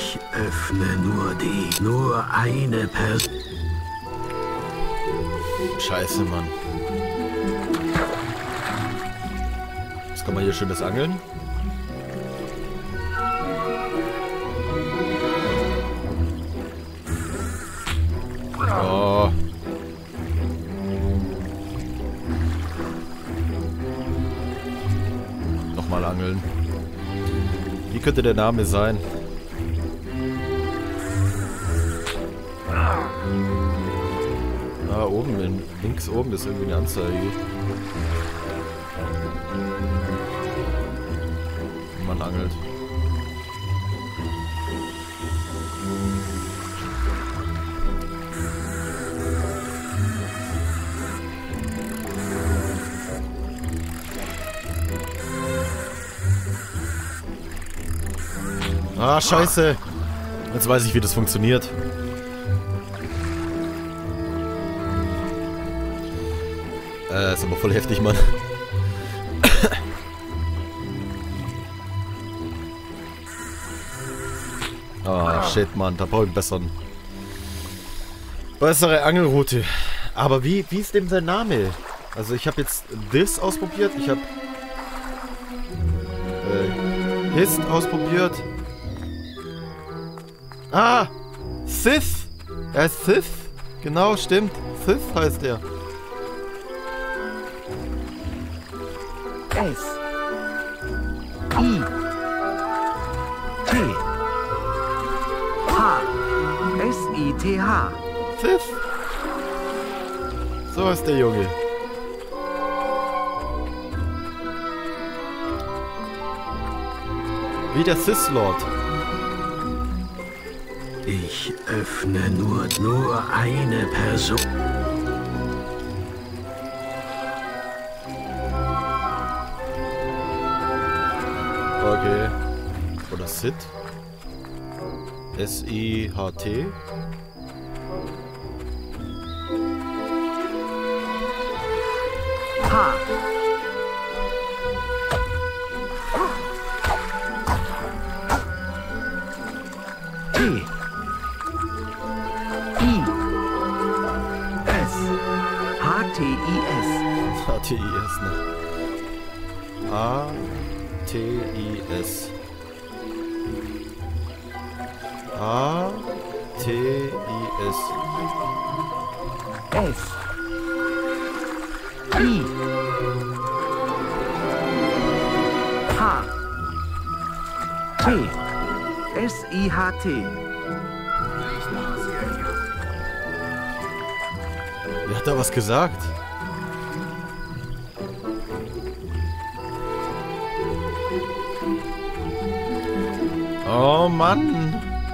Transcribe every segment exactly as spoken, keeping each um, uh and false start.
Ich öffne nur die, nur eine Person. Scheiße, Mann. Jetzt kann man hier schön das Angeln. Oh. Nochmal angeln. Wie könnte der Name sein? Ah, oben, in, links oben ist irgendwie eine Anzeige. Wenn man angelt. Ah, scheiße. Jetzt weiß ich, wie das funktioniert. Äh, ist aber voll heftig, Mann. Ah, shit, Mann. Da brauche ich einen besseren... bessere Angelroute. Aber wie, wie ist denn sein Name? Also ich habe jetzt This ausprobiert. Ich habe... Äh, Hist ausprobiert. Ah! Sith! Er ist Sith! Genau, stimmt. Sith heißt er. S I T H S I T H Sith! So ist der Junge. Wie der Sith Lord. Ich öffne nur, nur eine Person. Okay. Oder Sith. S I H T. H T I S H T I S H T I S, ne? A T I S. A T I S. S I H T S I H T. Wer hat da was gesagt? Oh Mann!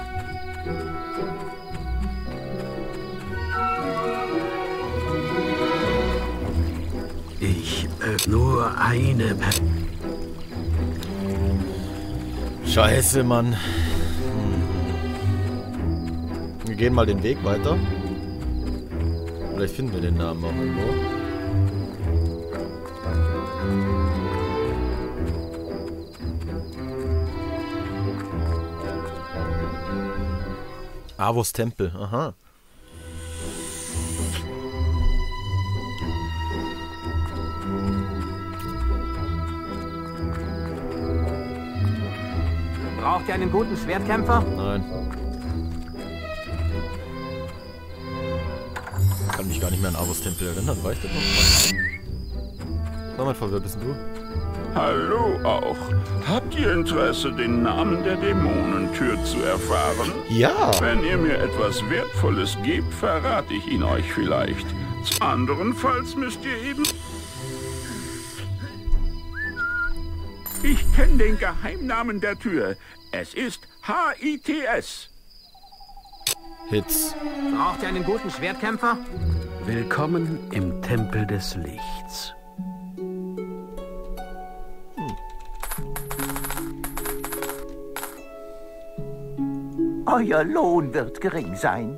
Ich öffne nur eine Person. Scheiße, Mann. Hm. Wir gehen mal den Weg weiter. Vielleicht finden wir den Namen auch irgendwo. Avos Tempel, aha. Braucht ihr einen guten Schwertkämpfer? Nein. Ich kann mich gar nicht mehr an Avos Tempel erinnern, weißt du noch? Na, mein Fall, wer bist denn du? Hallo auch. Habt ihr Interesse, den Namen der Dämonentür zu erfahren? Ja! Wenn ihr mir etwas Wertvolles gebt, verrate ich ihn euch vielleicht. Anderenfalls müsst ihr eben... Ich kenne den Geheimnamen der Tür. Es ist H I T S. Hits. Braucht ihr einen guten Schwertkämpfer? Willkommen im Tempel des Lichts. Euer Lohn wird gering sein.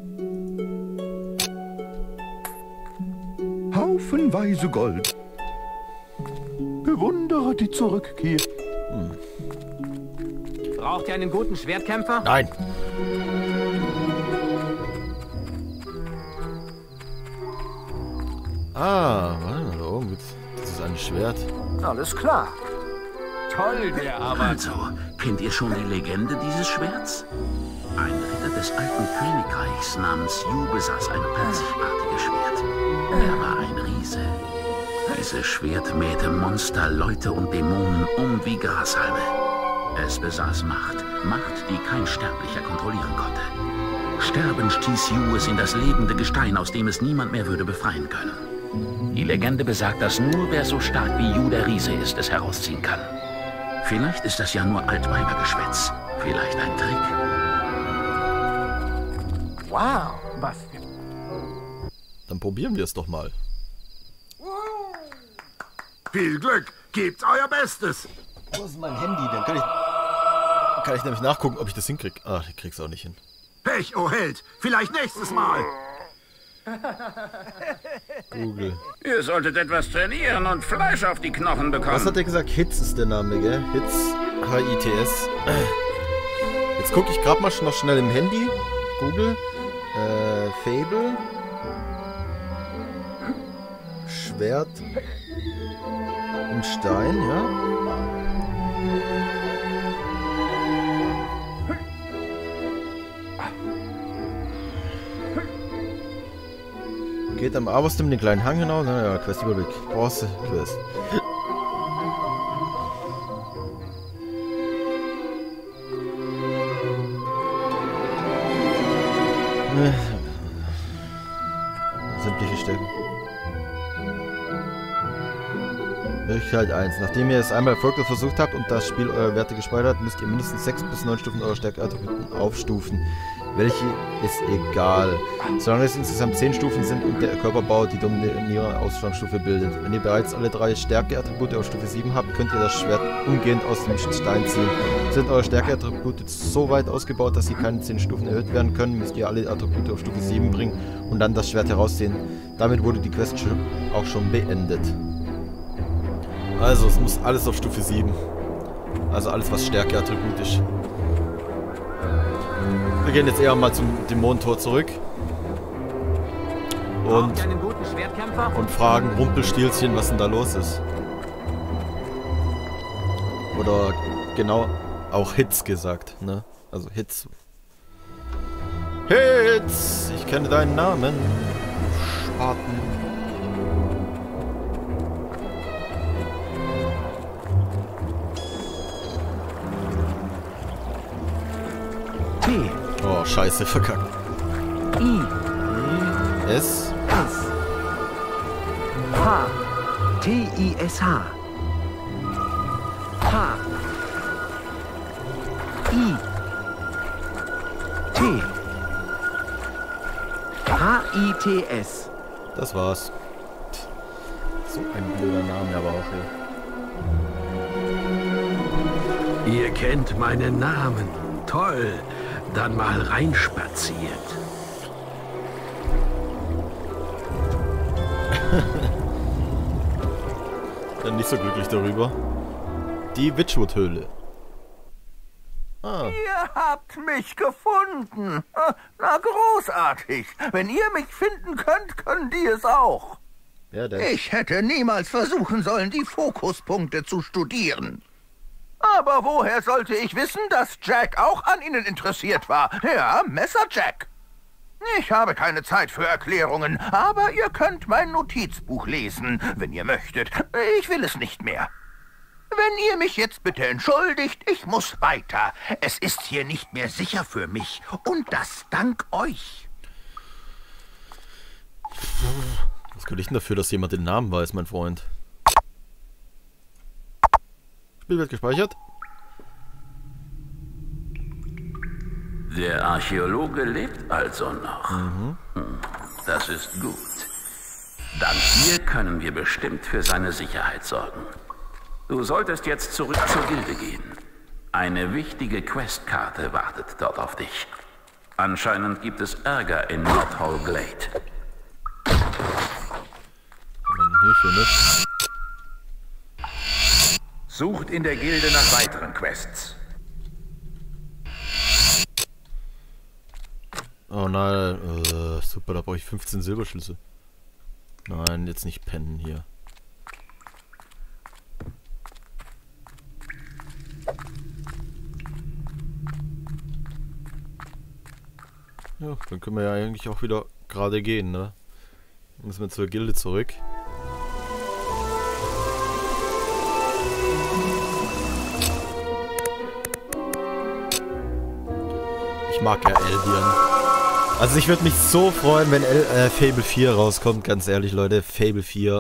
Haufenweise Gold. Bewundere die Zurückkehr. Braucht ihr einen guten Schwertkämpfer? Nein. Ah, warte mal, da oben. Das ist ein Schwert. Alles klar. Toll, der aber. Also, kennt ihr schon die Legende dieses Schwerts? Ein Ritter des alten Königreichs namens Yu besaß ein einzigartiges Schwert. Er war ein Riese. Dieses Schwert mähte Monster, Leute und Dämonen um wie Grashalme. Es besaß Macht, Macht, die kein Sterblicher kontrollieren konnte. Sterbend stieß Yu es in das lebende Gestein, aus dem es niemand mehr würde befreien können. Die Legende besagt, dass nur wer so stark wie Yu der Riese ist, es herausziehen kann. Vielleicht ist das ja nur Altweibergeschwätz. Vielleicht ein Trick. Wow, was? Dann probieren wir es doch mal. Viel Glück, gebt euer Bestes. Wo ist mein Handy? Dann kann ich, kann ich nämlich nachgucken, ob ich das hinkriege. Ah, ich krieg's auch nicht hin. Pech, oh Held, vielleicht nächstes Mal. Google. Ihr solltet etwas trainieren und Fleisch auf die Knochen bekommen. Was hat er gesagt? Hitz ist der Name, gell? Hitz, H I T S. Jetzt gucke ich gerade mal noch schnell im Handy. Google. Äh, Fable. Schwert. Im Stein, ja. Geht am Arbostim den kleinen Hang hinaus. Naja, Quest Überblick. Bronze Quest. Sämtliche Stärken. Möglichkeit eins. Nachdem ihr es einmal erfolgreich versucht habt und das Spiel eure Werte gespeichert, müsst ihr mindestens sechs bis neun Stufen eurer Stärke-Attributen aufstufen. Welche ist egal. Solange es insgesamt zehn Stufen sind und der Körperbau die dominierende Ausgangsstufe bildet. Wenn ihr bereits alle drei Stärke-Attribute auf Stufe sieben habt, könnt ihr das Schwert umgehend aus dem Stein ziehen. Sind eure Stärke-Attribute so weit ausgebaut, dass sie keine zehn Stufen erhöht werden können, müsst ihr alle Attribute auf Stufe sieben bringen und dann das Schwert herausziehen. Damit wurde die Quest auch schon beendet. Also, es muss alles auf Stufe sieben. Also alles, was Stärke-Attribut ist. Wir gehen jetzt eher mal zum Dämonentor zurück. Und, einen guten Schwertkämpfer? und fragen Rumpelstilzchen, was denn da los ist. Oder genau, auch Hitz gesagt, ne? Also Hitz. Hitz! Ich kenne deinen Namen. Du Spaten. T. Oh, scheiße, verkackt. I. S. S. H. T I S H. H. I. T. H I T S. Das war's. So ein blöder Name, aber auch hier. Ihr kennt meinen Namen. Toll. Dann mal reinspaziert. Dann nicht so glücklich darüber. Die Witchwood-Höhle. Ah. Ihr habt mich gefunden. Na, großartig. Wenn ihr mich finden könnt, können die es auch. Ja, der Ich hätte niemals versuchen sollen, die Fokuspunkte zu studieren. Aber woher sollte ich wissen, dass Jack auch an Ihnen interessiert war? Ja, Messer Jack. Ich habe keine Zeit für Erklärungen, aber ihr könnt mein Notizbuch lesen, wenn ihr möchtet. Ich will es nicht mehr. Wenn ihr mich jetzt bitte entschuldigt, ich muss weiter. Es ist hier nicht mehr sicher für mich. Und das dank euch. Was könnte ich denn dafür, dass jemand den Namen weiß, mein Freund? Spiel wird gespeichert. Der Archäologe lebt also noch. Mhm. Das ist gut. Dank dir können wir bestimmt für seine Sicherheit sorgen. Du solltest jetzt zurück zur Gilde gehen. Eine wichtige Questkarte wartet dort auf dich. Anscheinend gibt es Ärger in Knothole Glade. Was man hier findet. Sucht in der Gilde nach weiteren Quests. Oh nein, äh, super, da brauche ich fünfzehn Silberschlüssel. Nein, jetzt nicht pennen hier. Ja, dann können wir ja eigentlich auch wieder gerade gehen, ne? Dann müssen wir zur Gilde zurück. Ich mag ja Albion. Also ich würde mich so freuen, wenn El äh, Fable vier rauskommt, ganz ehrlich, Leute. Fable vier.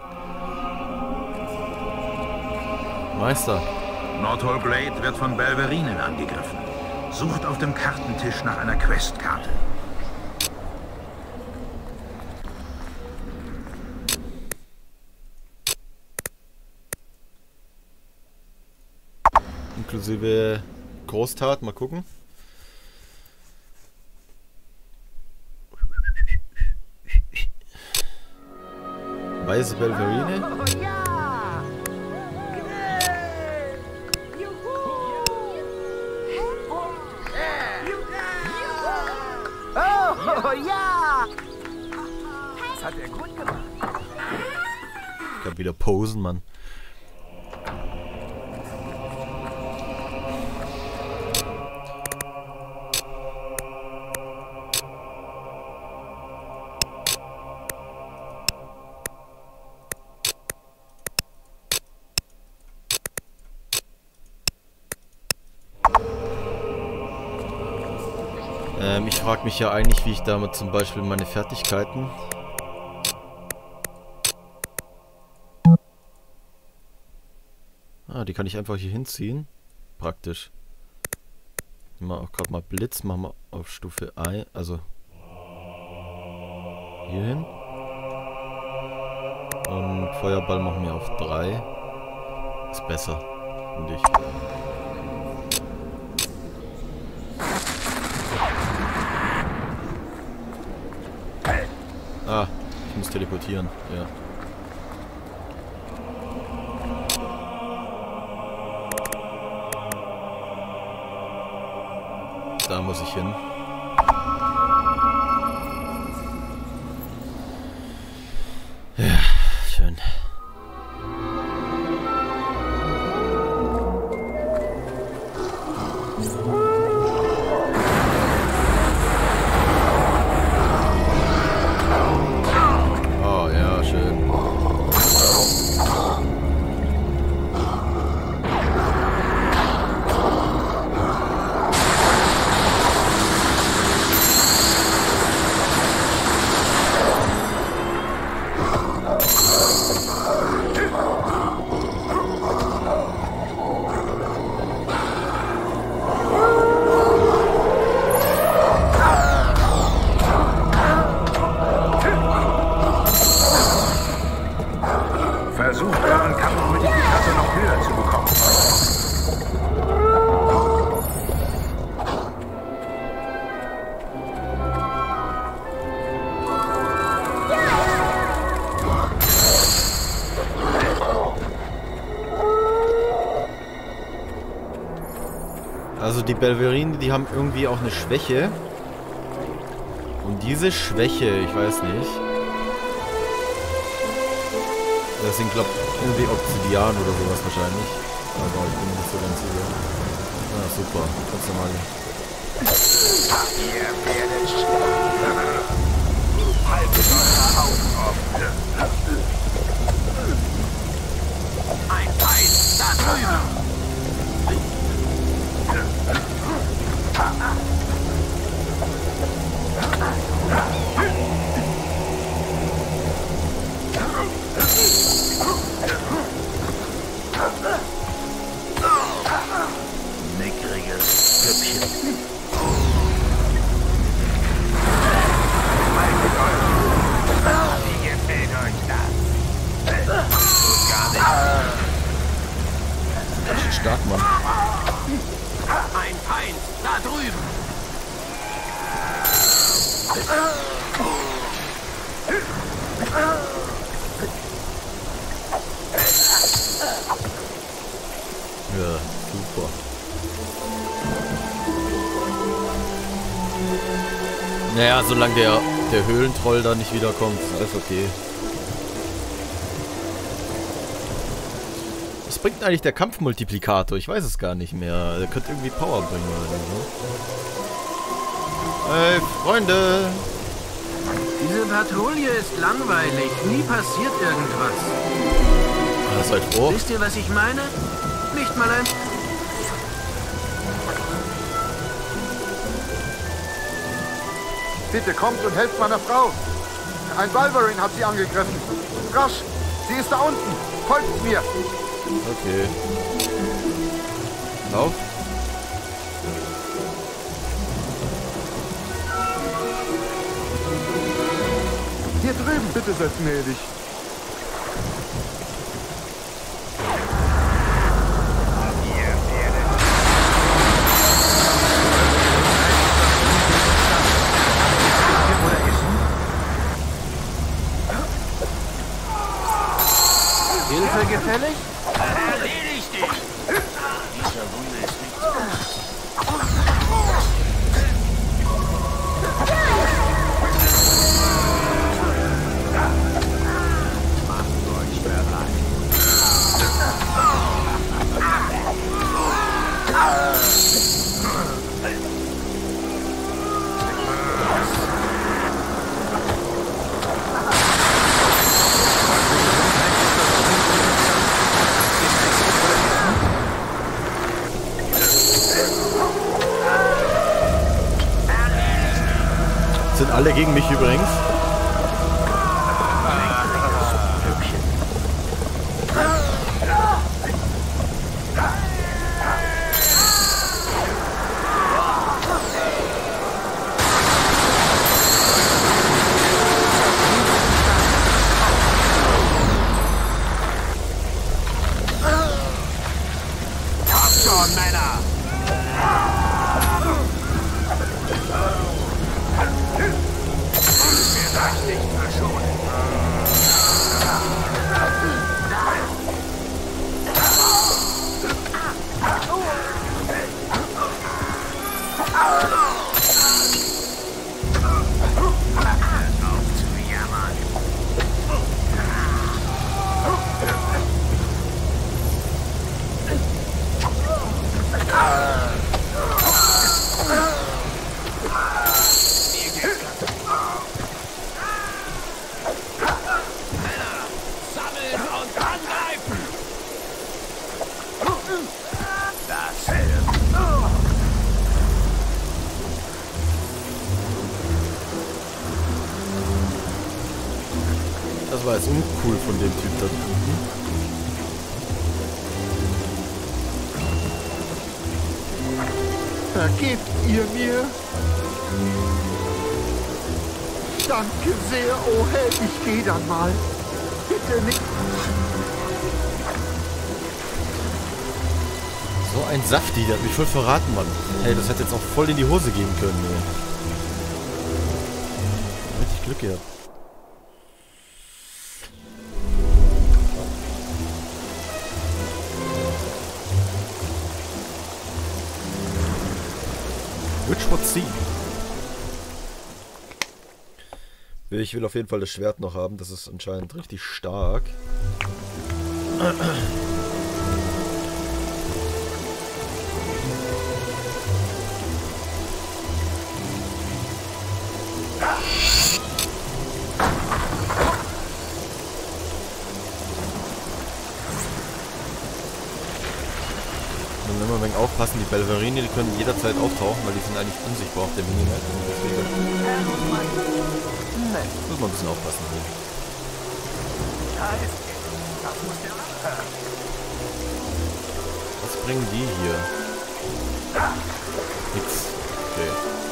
Meister. Northrall Glade wird von Belverinen angegriffen. Sucht auf dem Kartentisch nach einer Questkarte. Inklusive Großtat, mal gucken. Weiße Belverine. Oh ja! Das hat er gut gemacht. Ich kann wieder posen, Mann. Ähm, ich frage mich ja eigentlich, wie ich damit zum Beispiel meine Fertigkeiten... Ah, die kann ich einfach hier hinziehen. Praktisch. Nehmen wir auch gerade mal Blitz, machen wir auf Stufe eins, also... Hier hin. Und Feuerball machen wir auf drei. Ist besser, finde ich. Ah, ich muss teleportieren, ja. Da muss ich hin. Ja, schön. Oh ja, schön. Versucht euren Kampfmodifikator noch höher zu bekommen. Also die Belverine, die haben irgendwie auch eine Schwäche. Und diese Schwäche, ich weiß nicht. Das sind, glaube ich, irgendwie Obsidian oder sowas wahrscheinlich. Aber ich bin nicht so ganz sicher. Ah, super. Ganz normal. Ihr werdet sterben. Haltet eure Augen offen. Ein Feind da drüben. Mickriges Püppchen. Haltet eure Ruhe. Wie gefällt euch das? Tut gar nichts. Das ist stark, Mann. Ein Feind da drüben. Ja, super. Naja, solange der, der Höhlentroll da nicht wiederkommt, ist alles okay. Was bringt eigentlich der Kampfmultiplikator? Ich weiß es gar nicht mehr. Der könnte irgendwie Power bringen oder so. Hey, Freunde! Diese Patrouille ist langweilig. Nie passiert irgendwas. Ah, seid froh. Wisst ihr, was ich meine? Nicht mal ein... Bitte kommt und helft meiner Frau. Ein Wolverine hat sie angegriffen. Rasch, sie ist da unten. Folgt mir. Okay. Lauf. Hier drüben, bitte sehr gnädig. Hilfe gefällig? Erledigt dich! Dieser Wunde ist nicht so. Macht euch bereit. Sind alle gegen mich übrigens? Kommt schon, Männer! Nicht verschonen. Auf zu jammern. Das war jetzt uncool von dem Typ da drüben. Vergebt ihr mir? Danke sehr, oh Held. Ich gehe dann mal. Bitte nicht. So ein Safti, der hat mich voll verraten, Mann. Hey, das hätte jetzt auch voll in die Hose gehen können, ey. Richtig Glück gehabt. Which would see? Ich will auf jeden Fall das Schwert noch haben. Das ist anscheinend richtig stark. Dann müssen wir ein wenig aufpassen, die Belverine, die können jederzeit auftauchen, weil die sind eigentlich unsichtbar auf der Minimap. Deswegen muss man ein bisschen aufpassen. Was bringen die hier? Nix. Okay.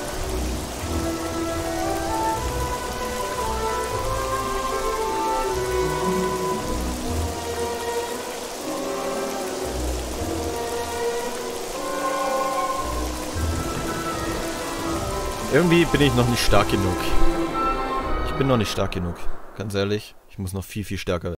Irgendwie bin ich noch nicht stark genug. Ich bin noch nicht stark genug. Ganz ehrlich, ich muss noch viel, viel stärker werden.